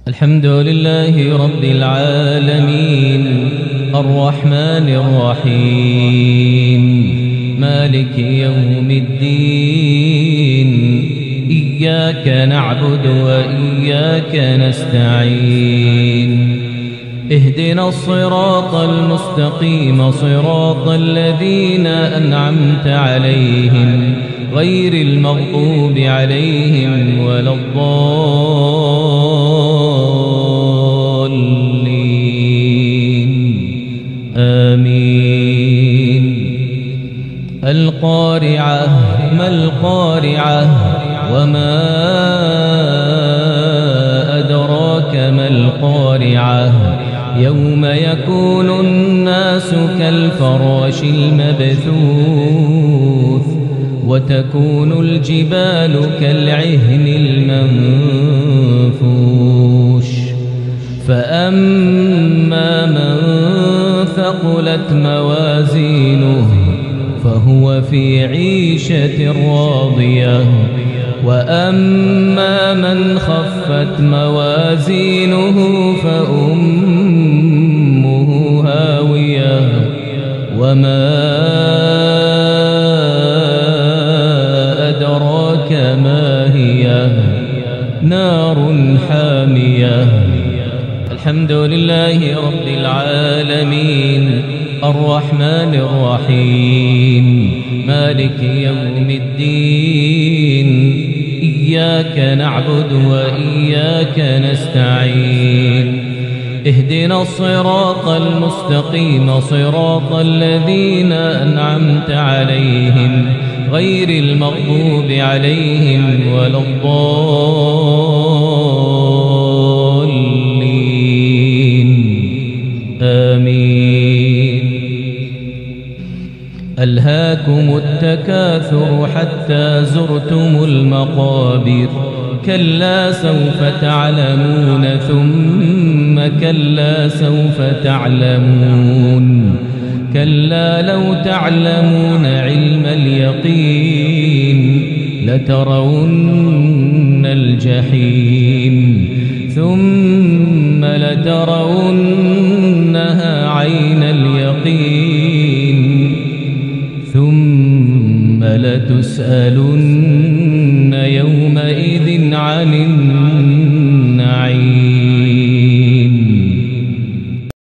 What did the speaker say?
الحمد لله رب العالمين الرحمن الرحيم مالك يوم الدين إياك نعبد وإياك نستعين اهدنا الصراط المستقيم صراط الذين أنعمت عليهم غير المغضوب عليهم ولا الضالين آمين. القارعة ما القارعة وما أدراك ما القارعة يوم يكون الناس كالفراش المبثوث وتكون الجبال كالعهن المنفوش فأما من ثقلت موازينه فهو في عيشة راضية وأما من خفت موازينه فأمه هاوية وما أدراك ما هي نار حامية. الحمد لله رب العالمين الرحمن الرحيم مالك يوم الدين إياك نعبد وإياك نستعين اهدنا الصراط المستقيم صراط الذين أنعمت عليهم غير المغضوب عليهم ولا الضالين آمين. ألهاكم التكاثر حتى زرتم المقابر كلا سوف تعلمون ثم كلا سوف تعلمون كلا لو تعلمون علم اليقين لترون الجحيم ثم لترونها عين اليقين ثم لتسألن يومئذ عن النعيم.